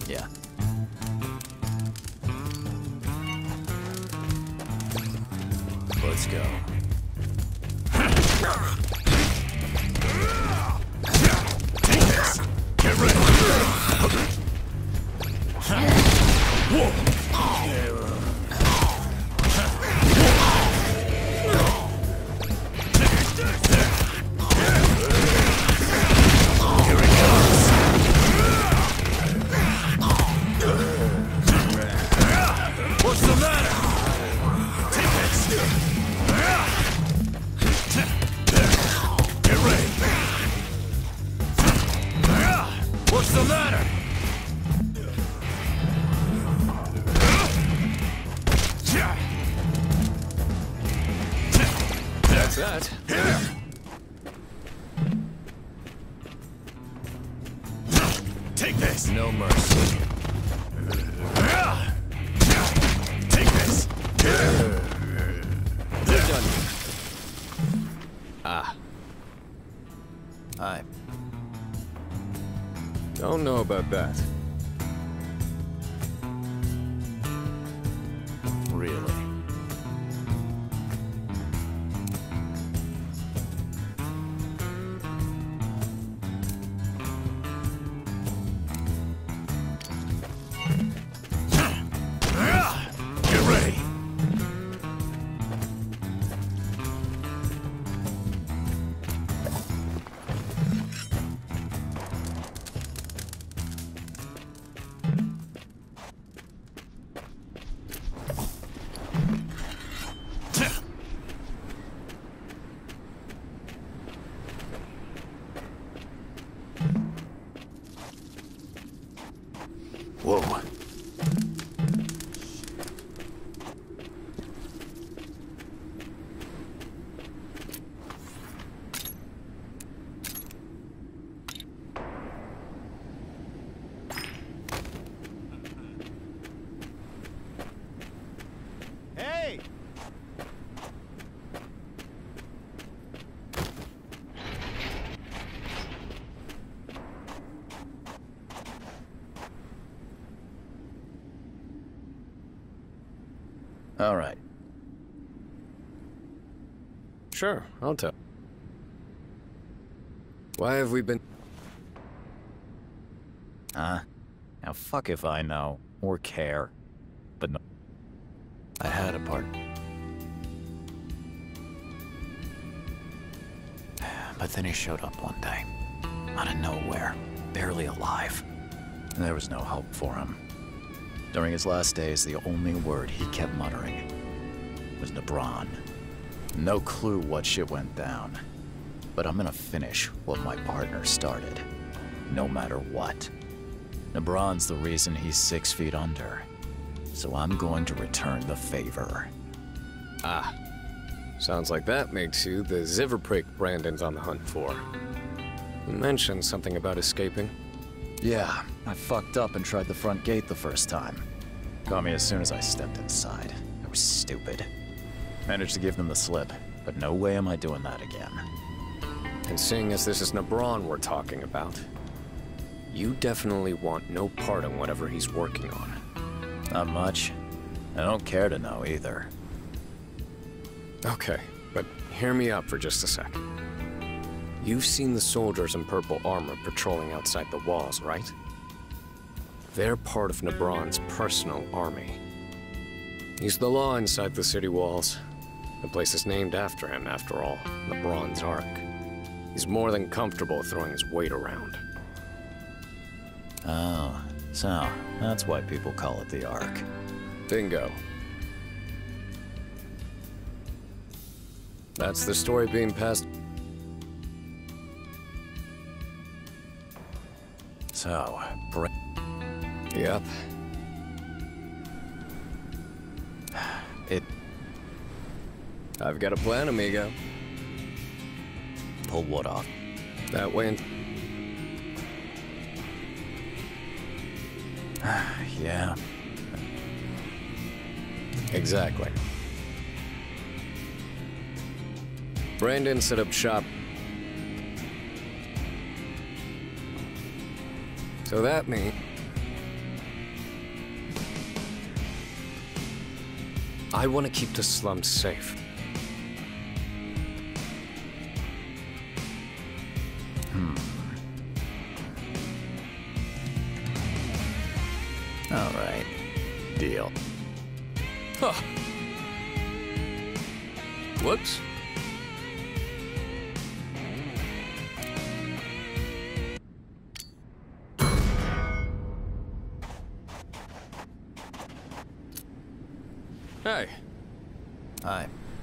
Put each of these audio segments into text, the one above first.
Yeah. Let's go. Take this! Get ready! Whoa! What's the matter? Take this! Get ready! What's the matter? That's that. Here! Take this! No mercy. Take this! They're done. Ah. I Don't know about that. really. Get ready! Whoa. Hey! All right. Sure, I'll tell. Why have we been... Now fuck if I know or care. But no. I had a part. But then he showed up one day. Out of nowhere. Barely alive. And there was no hope for him. During his last days, the only word he kept muttering was Nebron. No clue what shit went down. But I'm gonna finish what my partner started. No matter what. Nebron's the reason he's 6 feet under. So I'm going to return the favor. Ah. Sounds like that makes you the Zivverprick Brandon's on the hunt for. You mentioned something about escaping. Yeah, I fucked up and tried the front gate the first time. Caught me as soon as I stepped inside. I was stupid. Managed to give them the slip, but no way am I doing that again. And seeing as this is Nebron we're talking about, you definitely want no part in whatever he's working on. Not much. I don't care to know either. Okay, but hear me out for just a sec. You've seen the soldiers in purple armor patrolling outside the walls, right? They're part of Nebron's personal army. He's the law inside the city walls. The place is named after him, after all, Nebron's Ark. He's more than comfortable throwing his weight around. Oh, so that's why people call it the Ark. Bingo. That's the story being passed. So, Yep. it I've got a plan, amigo. pulled what off? That way. Yeah. Exactly. Brandon set up shop. So that means I want to keep the slums safe. All right. Deal. Huh. Whoops. Hey. Hi.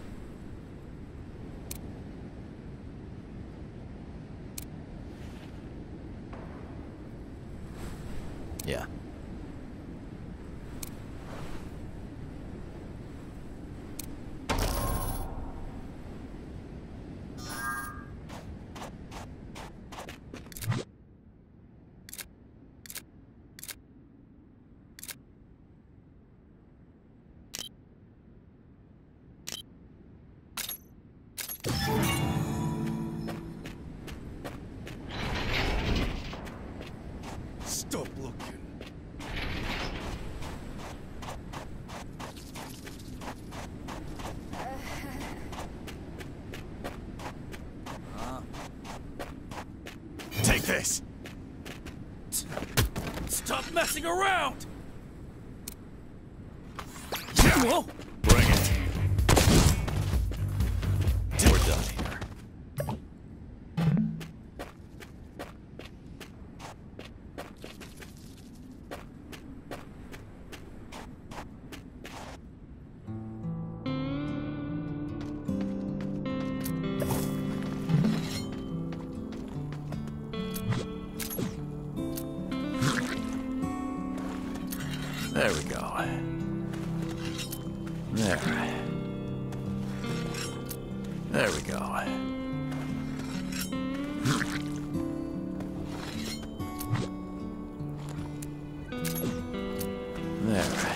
Yeah. Stop looking. Take this. Stop messing around. Whoa. Bring it. We're done here. There we go. There. There we go. There.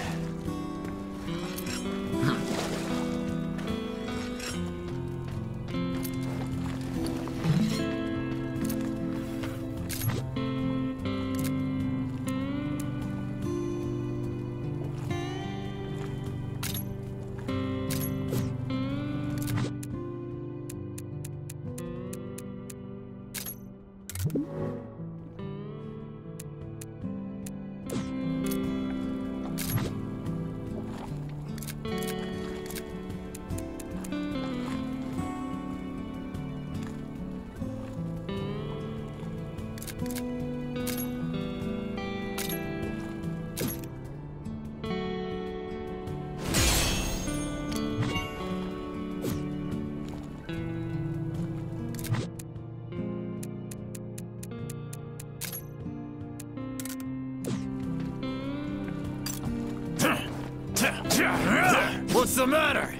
What's the matter?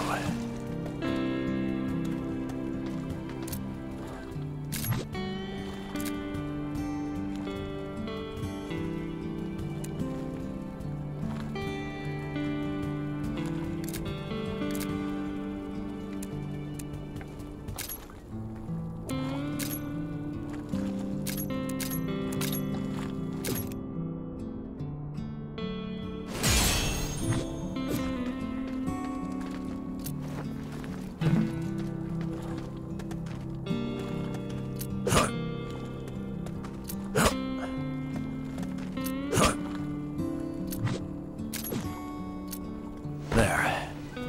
There.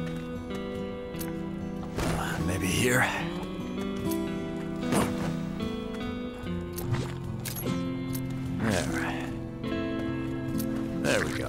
Maybe here? There. There we go.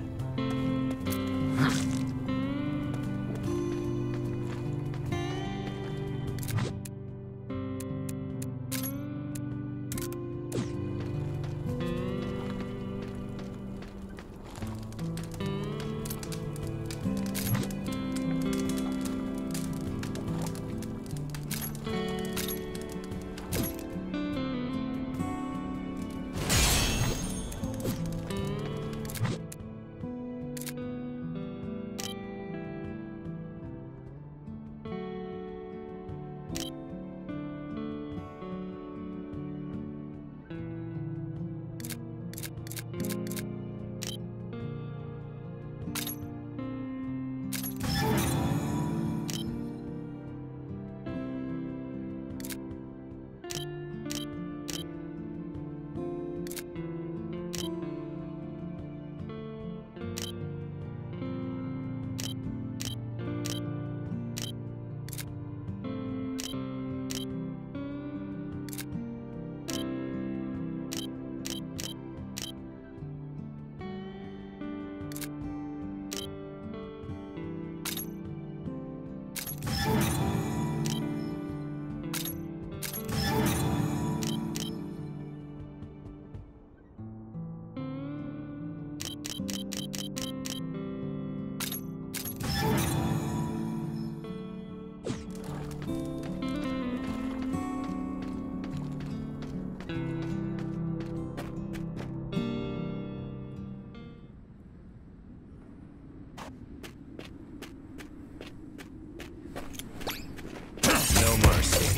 No mercy.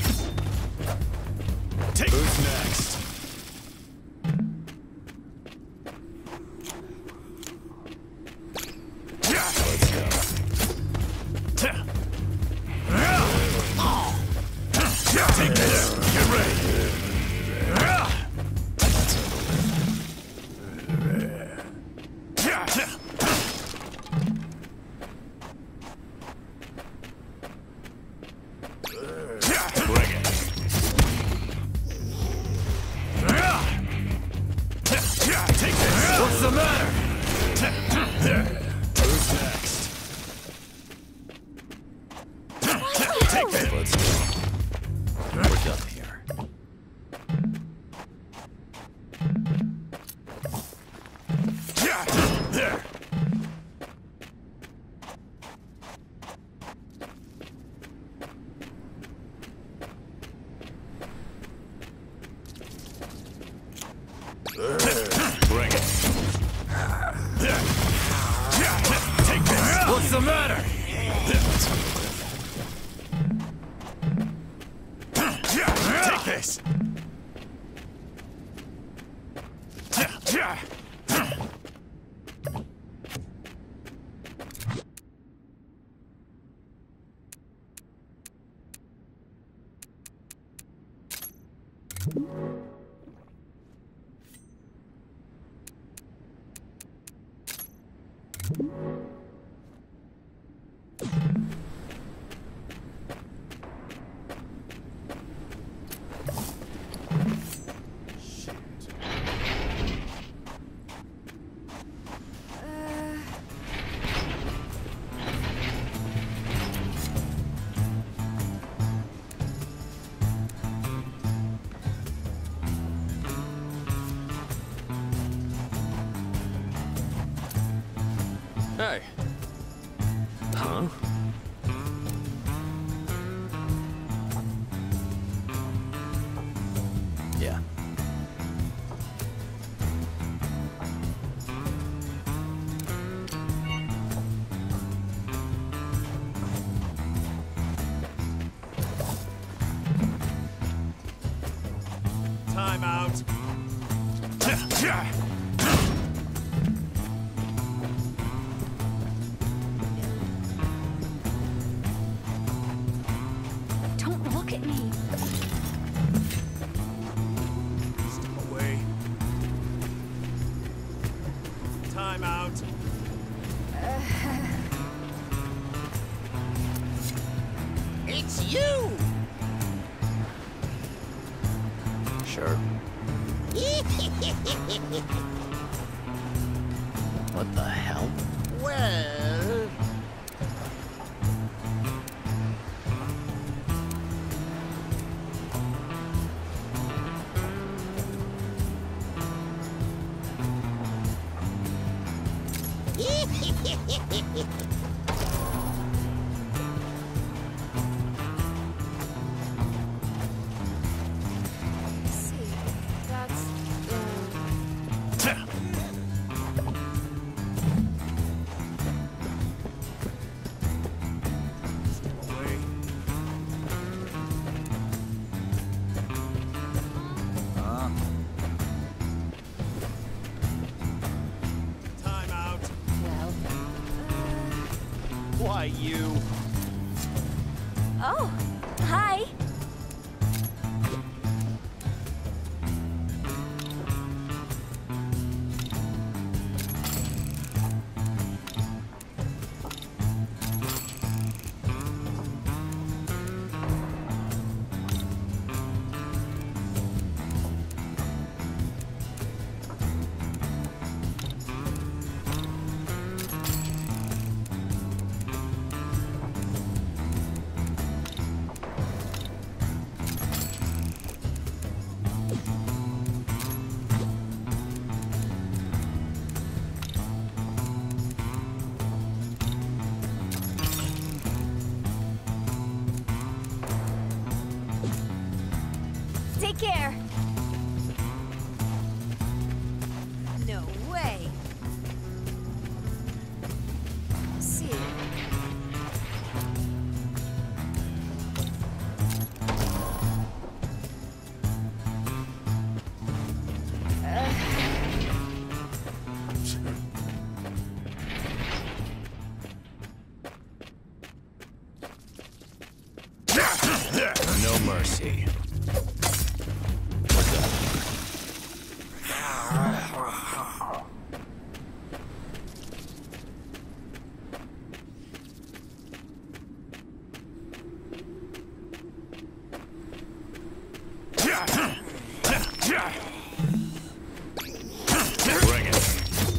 Take who's next? Let's go. Take this. Get ready. Bring it. Take this. What's the matter? Who's next? Take this. Let's go. We're done here. There. Bring it. Take this. What's the matter? Take this. Hey. Huh? Don't look at me. Step away. Time out. It's you! Sure. What the hell? Well... See, that's... Step away. Time out. well... Why you? Oh, hi. Take care. No way. See. No mercy. Bring it.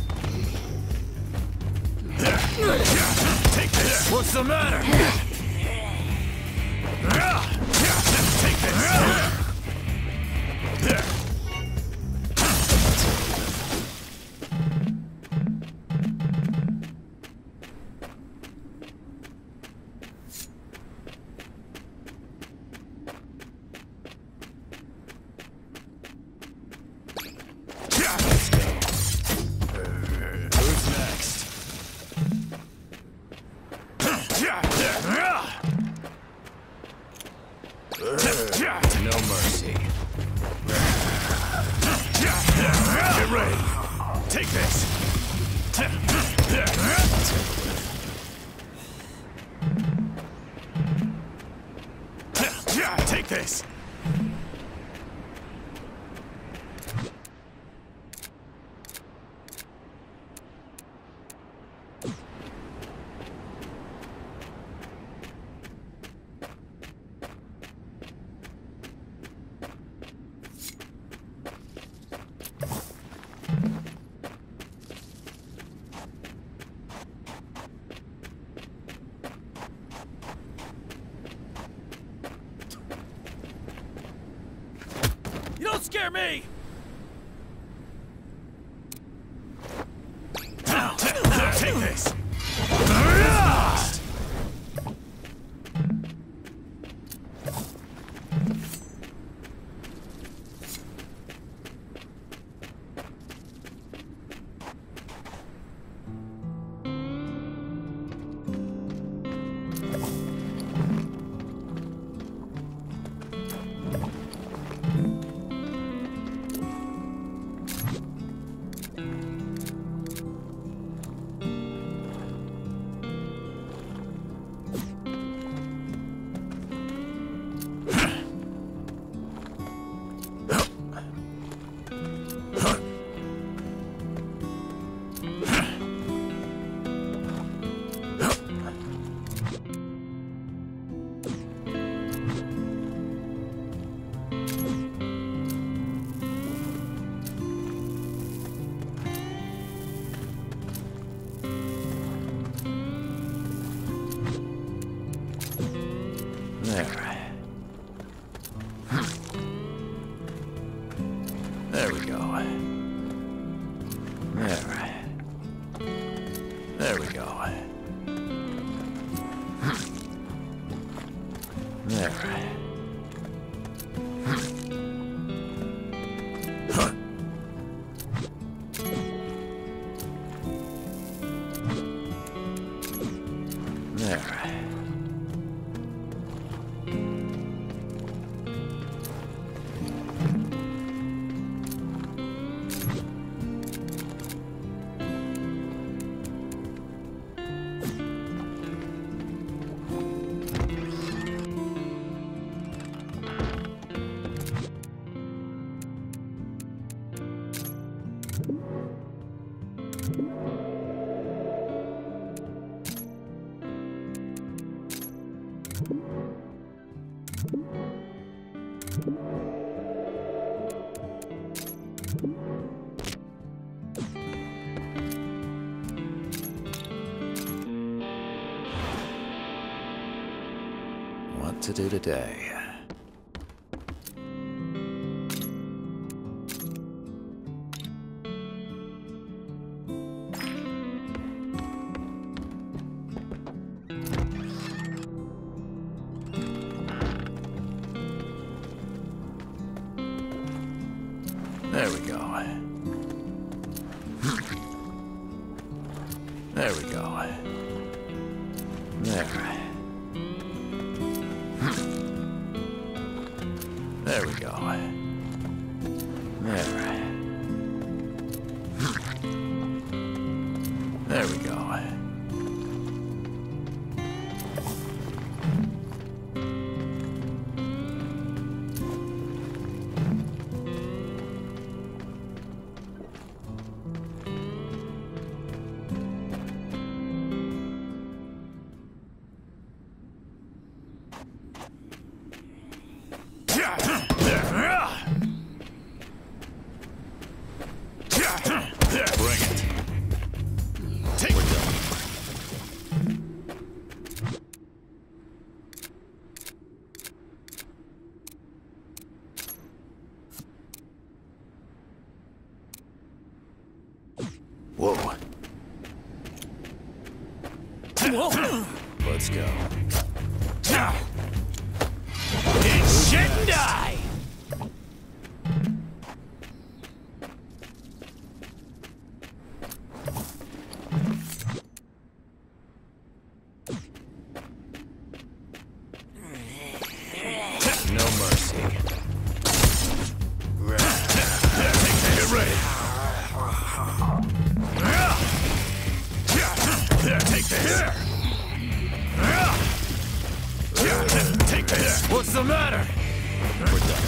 Take this. What's the matter? Take this. Let's go. Who's next? No mercy. Get ready. Take this. Take this. You don't scare me! Take this! There. There we go. There. There we go. There. There. What to do today? There we go. There we go. There. There we go. There. There we go. Bring it. Take it. Whoa. Let's go. It's Shendai! No mercy. Get ready. Take this. Take this. What's the matter? We're done.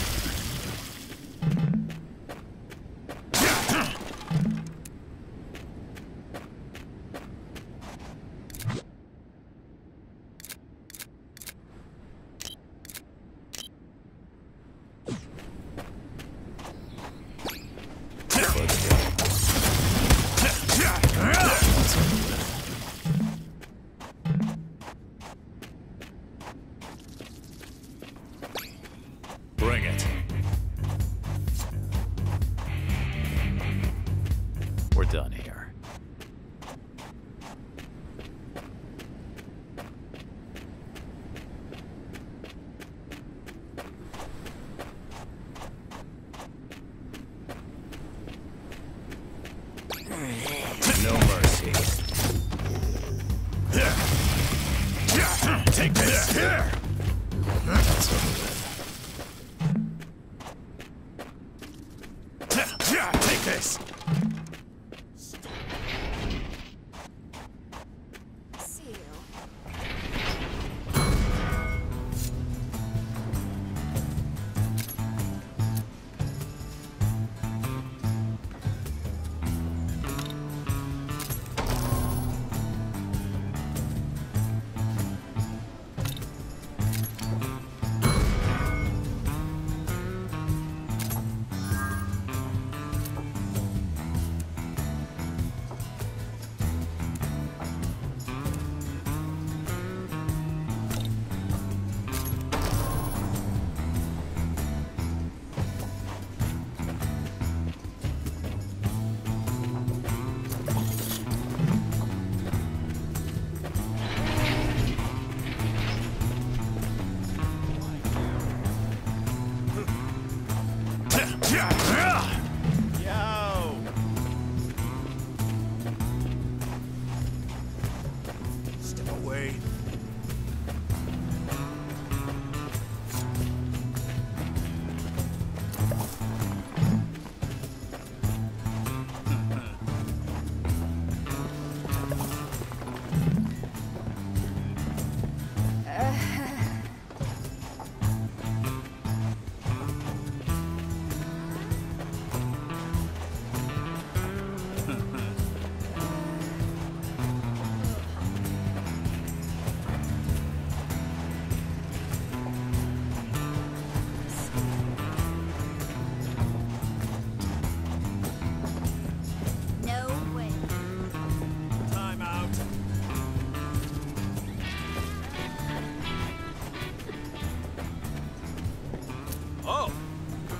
Bring it. We're done here. No mercy. Take this. Here. That's over with. Take this.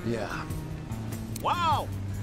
Yeah. Wow!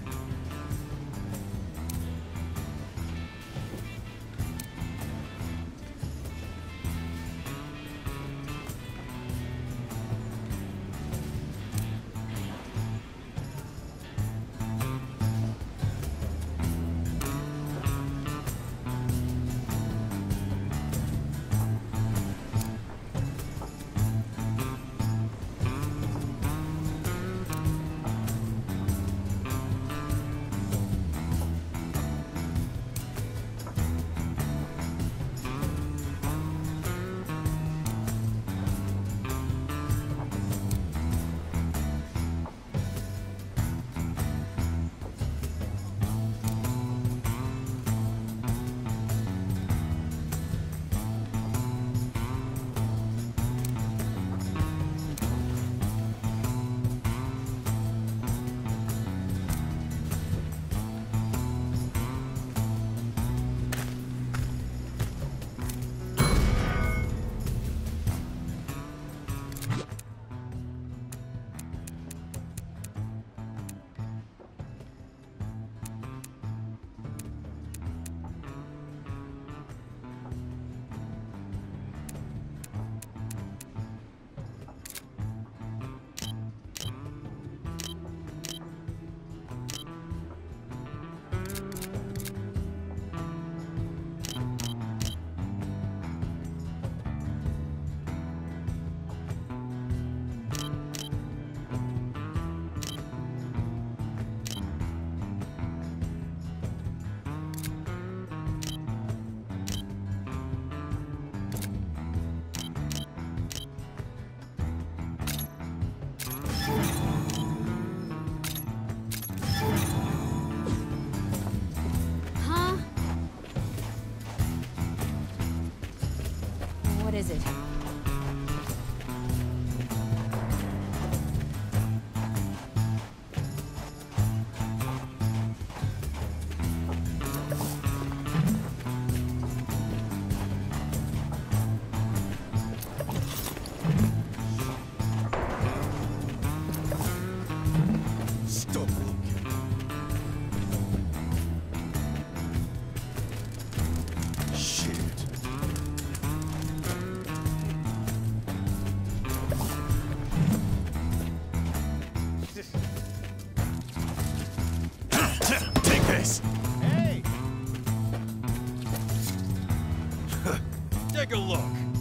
Huh? What is it? Stop looking. Shit. Take this. Hey! Take a look.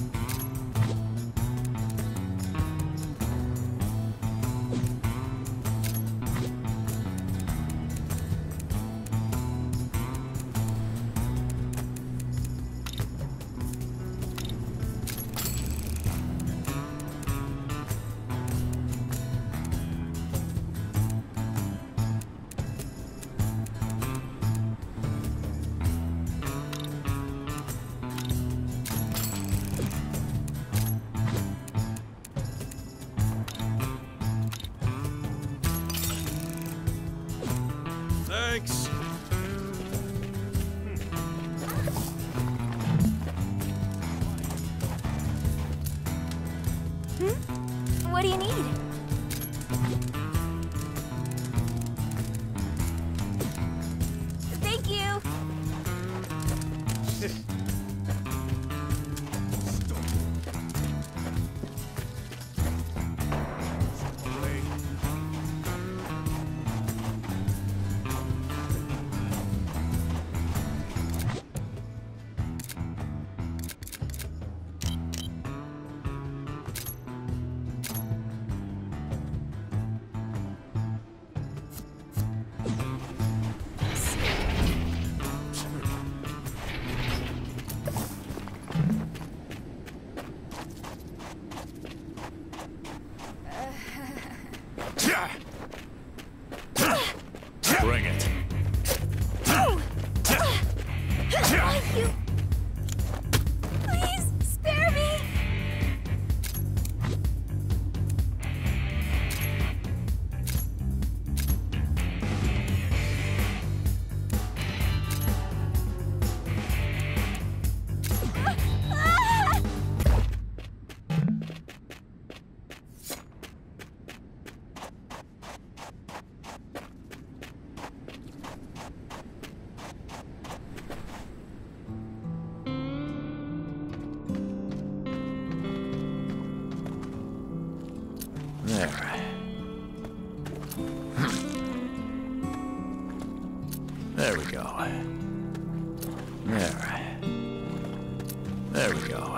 Thanks. What do you need? Thank you. Bring it. You... Please, spare me! There. There we go. There. There we go.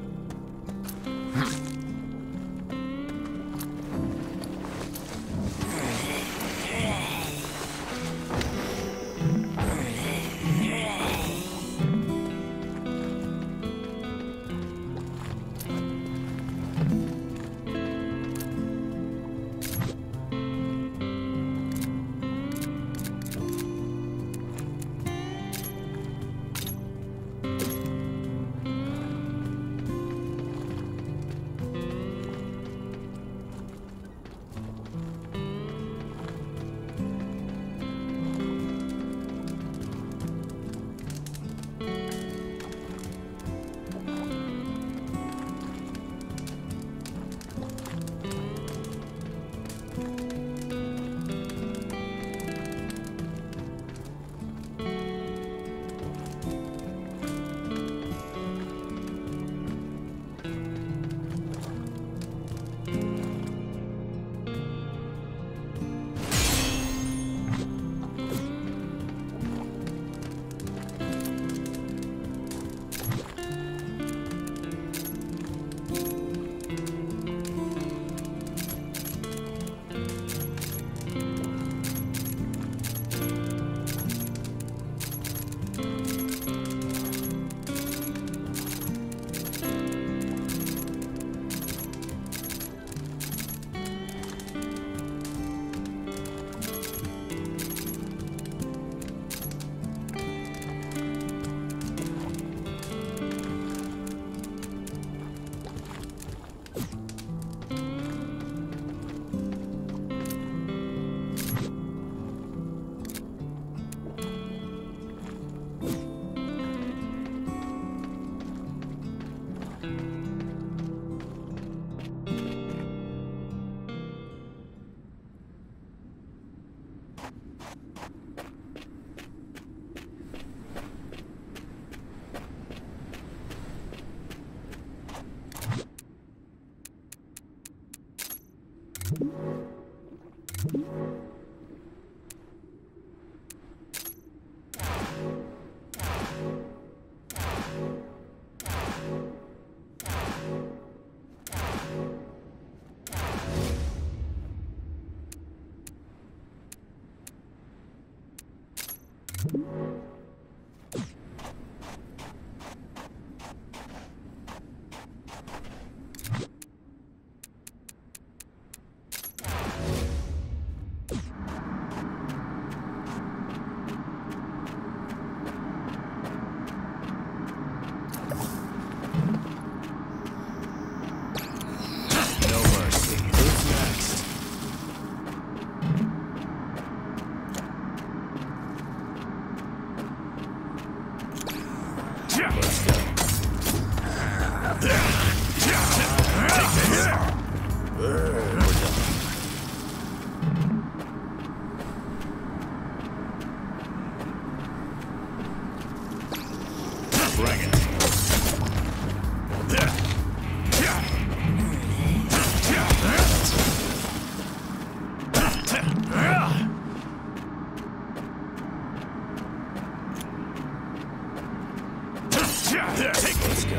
Let's go.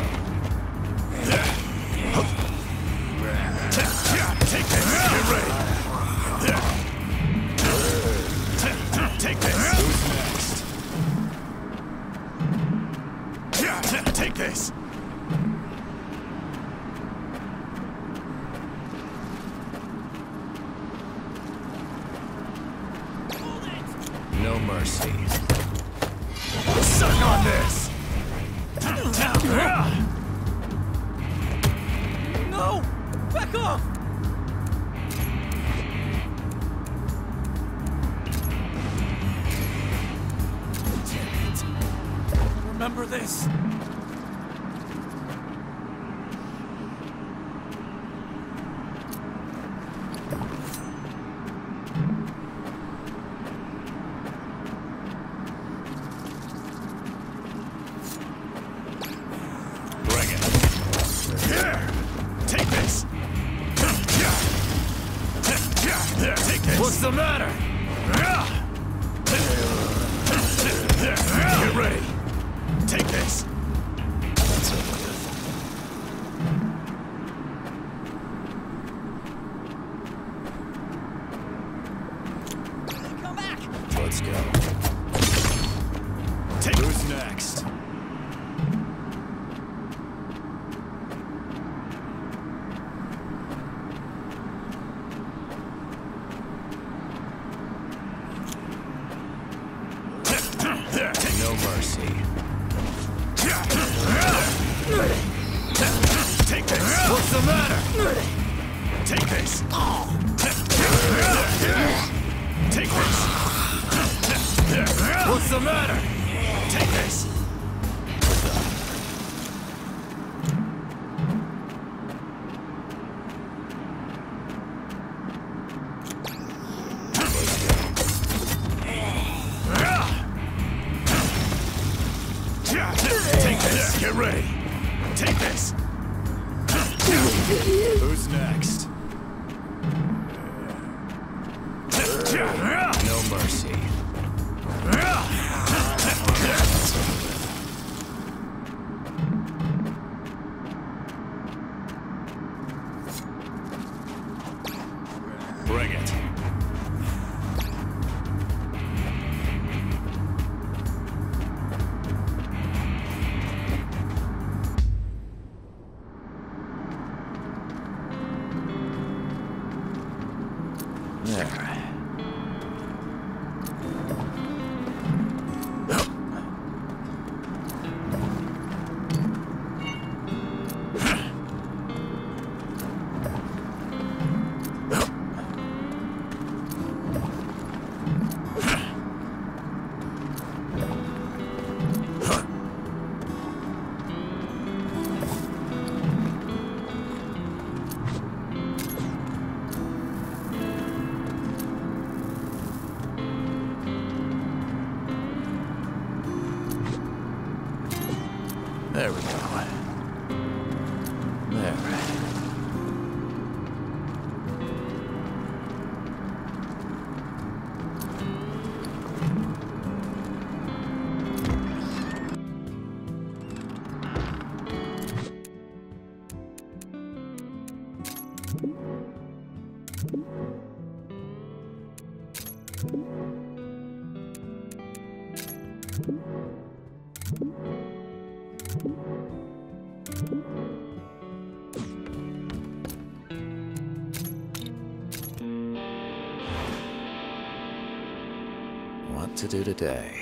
Take this. Get ready. Take this. Who's next? Take this. No mercy. Suck on this. No! Back off! Damn it. Remember this. the matter? Get ready. Take this. That's over with. Come back! Let's go. Take who's next? No mercy. Take this. What's the matter? Take this. Take this. What's the matter? Take this. Take this. Get ready. Take this. Who's next? No mercy. Bring it. There. There we go. There. What to do today?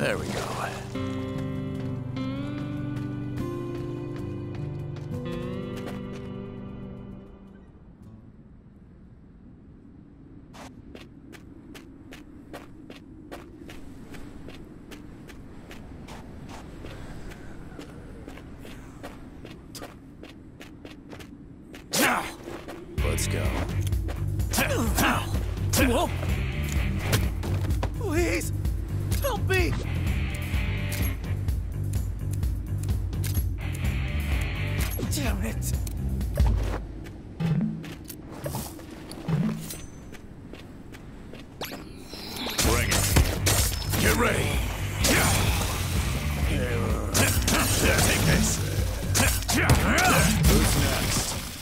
There we go. Let's go. Whoa! Please! Help me! Damn it! Bring it. Get ready. Take this. Who's next?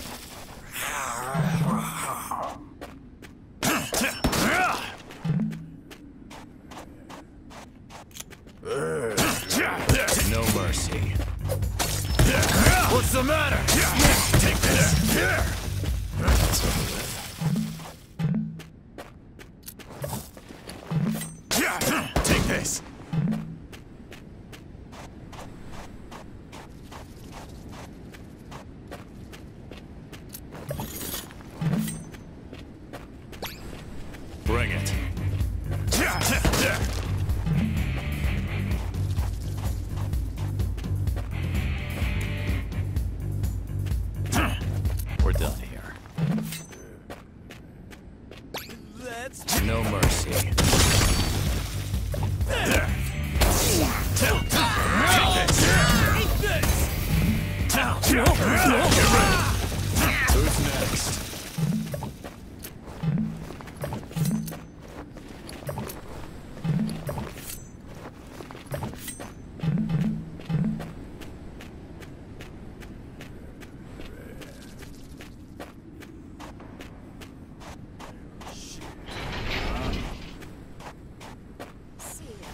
No mercy. What's the matter? Take this. That's over with. Take this. Bring it. We're done here. That's... No mercy. Who's next? See ya.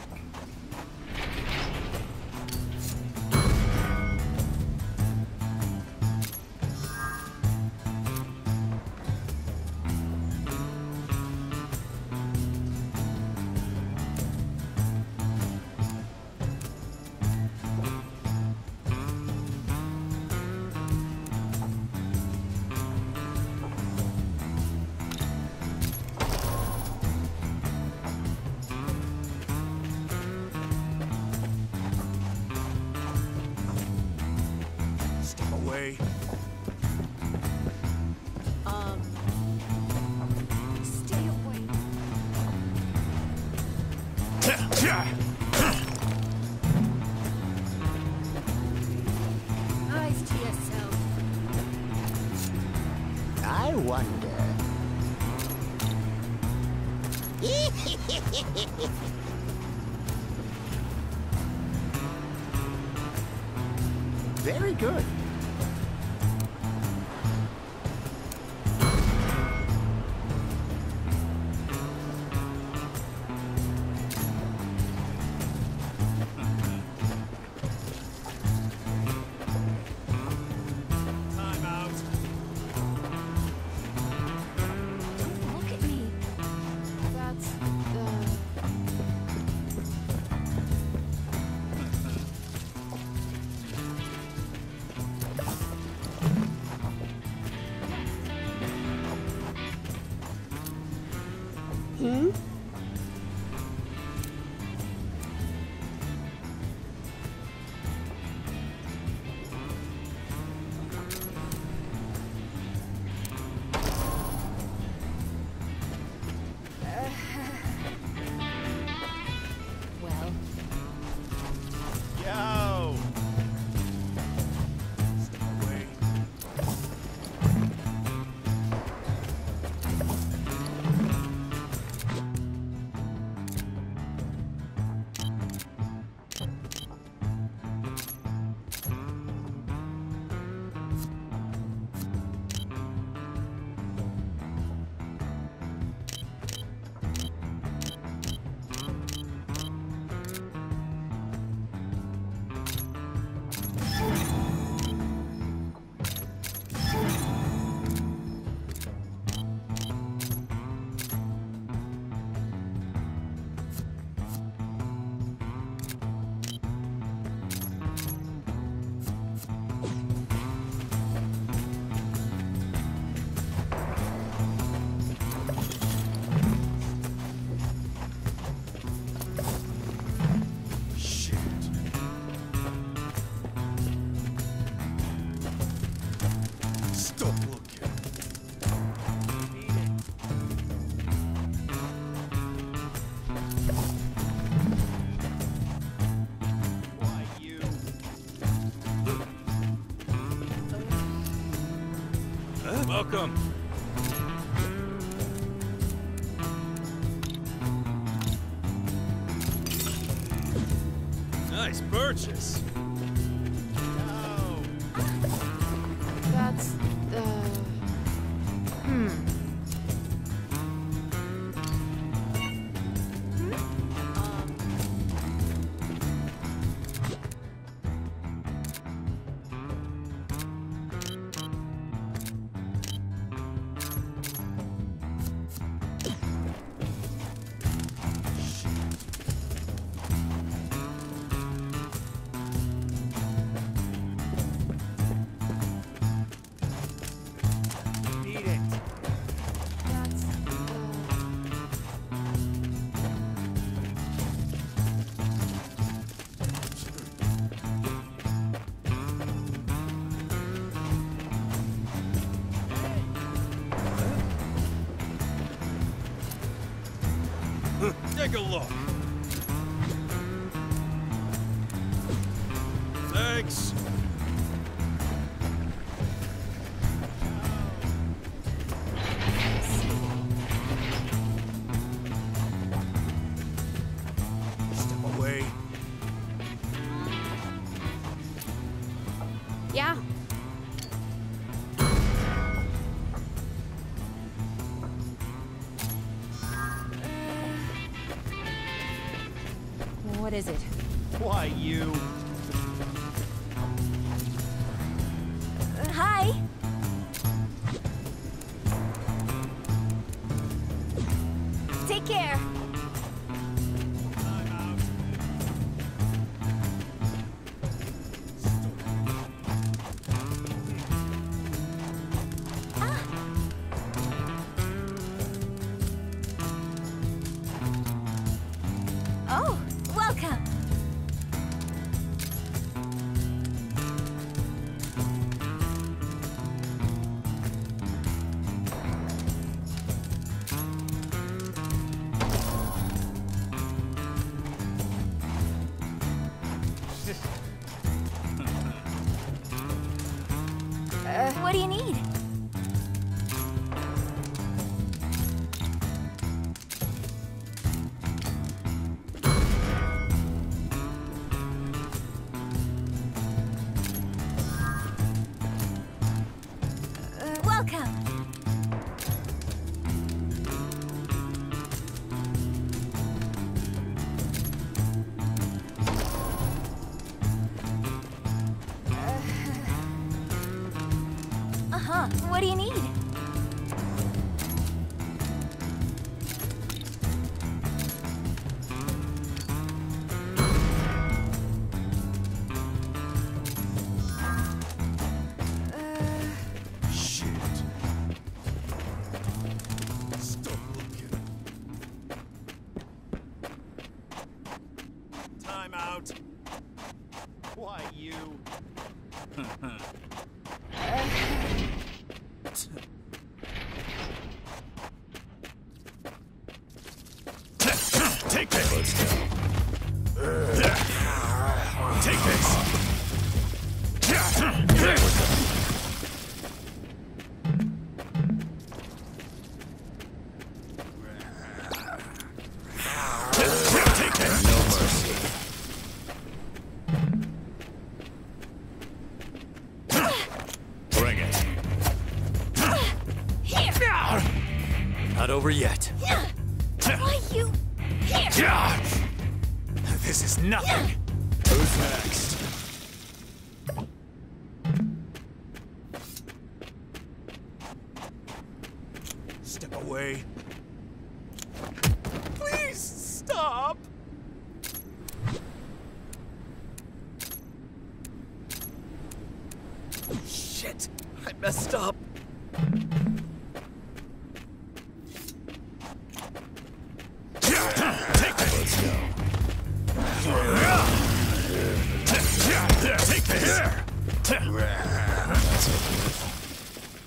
Step away. Stay away. Eyes to yourself. I wonder. Very good. Time out. Don't look at me. That's well. Yo! Step away. Stop looking. Why you? Welcome. Nice purchase. That's Eat it. that's Take a look. Thanks. Step away. yeah. What is it? Why you? Hi. Take care. I'm out. Oh, welcome. What do you need? Welcome. Uh-huh. What do you need? Shit. Stop looking. Time out. Why you? Take this. Let's go. Take this. Take this. No mercy. Bring it. Here. Not over yet. Why you? Here. This is nothing. Who's next? Step away. Please stop. Shit. I messed up. Take this. Let's go. Take this.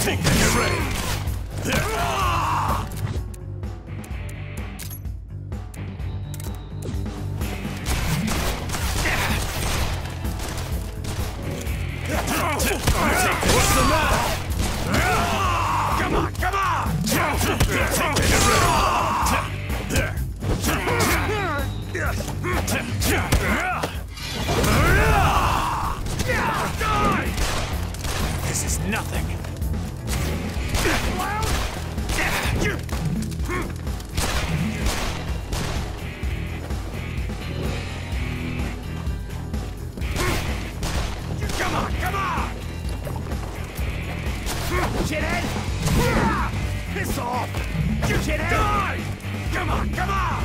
Take this. Get ready. What's the matter? Come on, come on! Take This is nothing. Come on, come on! Shithead! Piss off! You shithead! Die! Come on, come on!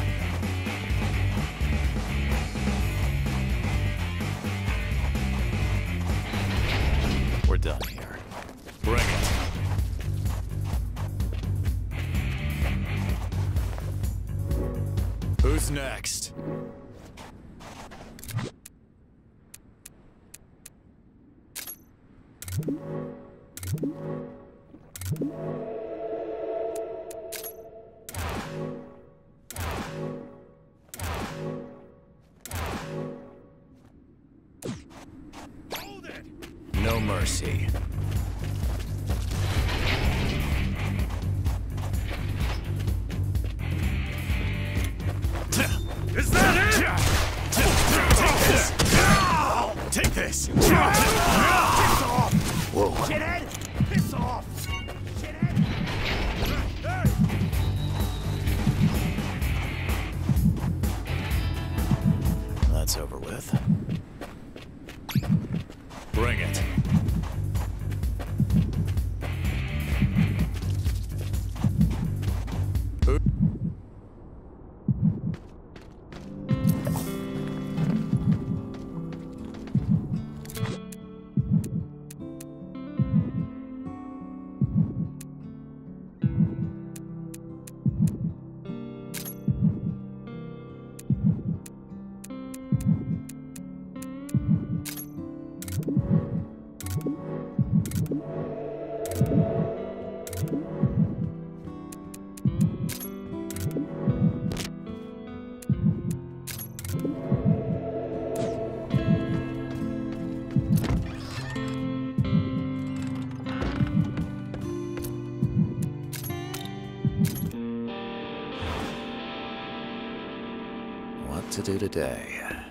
We're done here. Bring it. Who's next? Hold it! No mercy. Is that it? Take this! Take this! Piss off! Whoa. Shithead! Piss off! Shithead! Hey! That's over with. Bring it. What to do today?